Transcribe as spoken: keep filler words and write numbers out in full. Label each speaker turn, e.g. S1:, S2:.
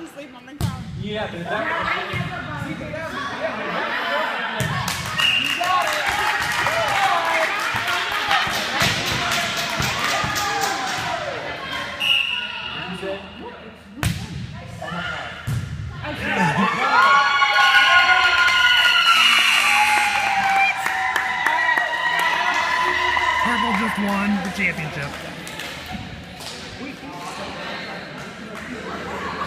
S1: to sleep on the couch.
S2: Yeah, but that you got it.
S3: Purple just won the championship.